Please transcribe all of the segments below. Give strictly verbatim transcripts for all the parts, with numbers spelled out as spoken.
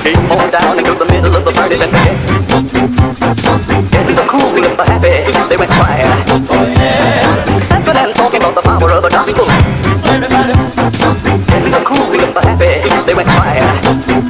Came on down into the middle of the party center. Getting the cool feeling for happy, they went quiet. Laughing and talking about the power of the gospel. Getting the cool feeling for happy, they went quiet.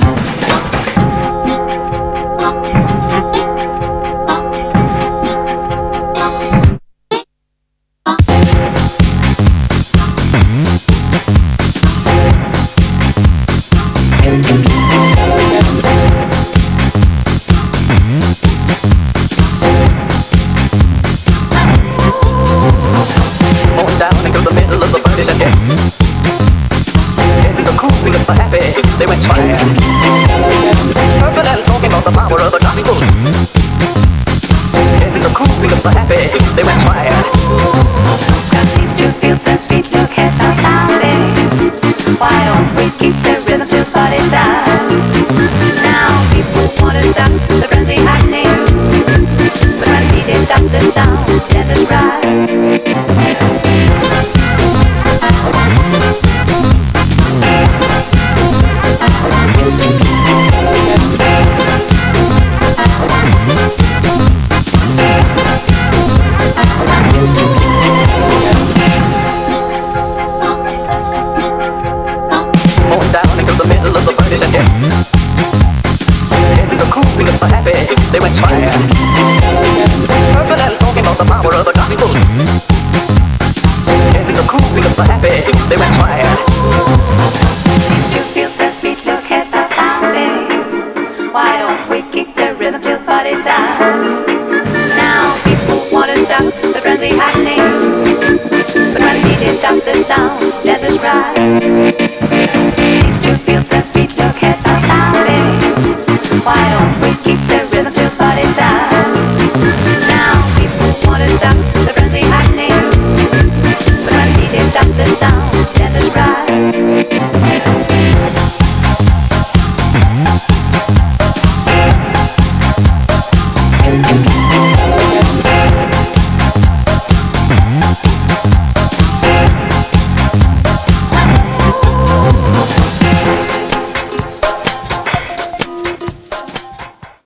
They went fire. Purple and talking about the power of the gospel. Getting the cool feeling for happy, they went fire. Crowd seems to feel the beat, look at how loud. Why don't we keep the rhythm till party time? Now people wanna stop the frenzy happening, but when the D J stops the sound, dance is right. They went fire. Purple and talking about the power of the gospel. Getting the cool feeling for happy, they went fire. Seems to feel the beat, look at how bouncing. Why don't we kick the rhythm till party's time? Now people wanna stop the frenzy happening, but when the D J stops the sound, dance is right.